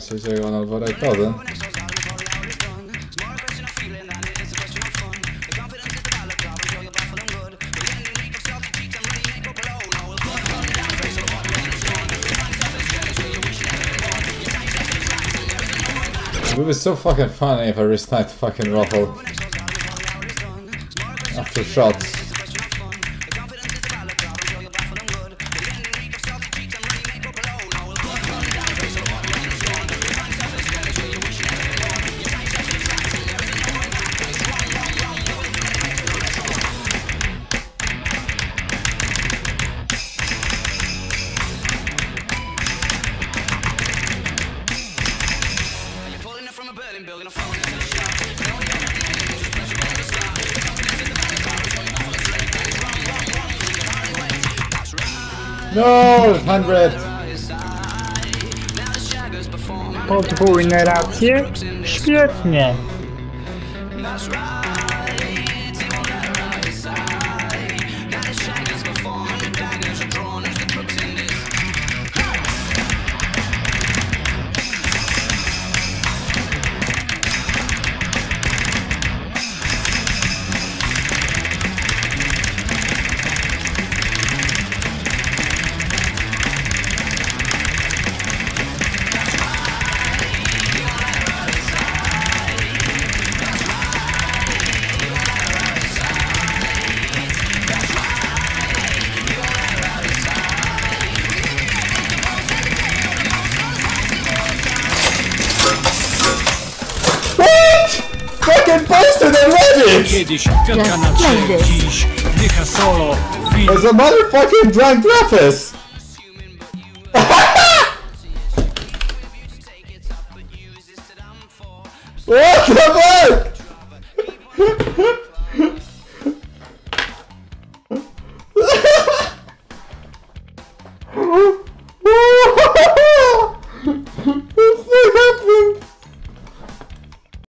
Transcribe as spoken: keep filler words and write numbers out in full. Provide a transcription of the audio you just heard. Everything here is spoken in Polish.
się dzieje na dworajkowy. It would be so fucking funny if I restart fucking Ruffle after shots. No, hundred. Podwójne racje? Świetnie. Fucking posted already! Kiedyś piątka na trzech, dziś dycha solo. There's a motherfucking drunk Rafis! What the fuck?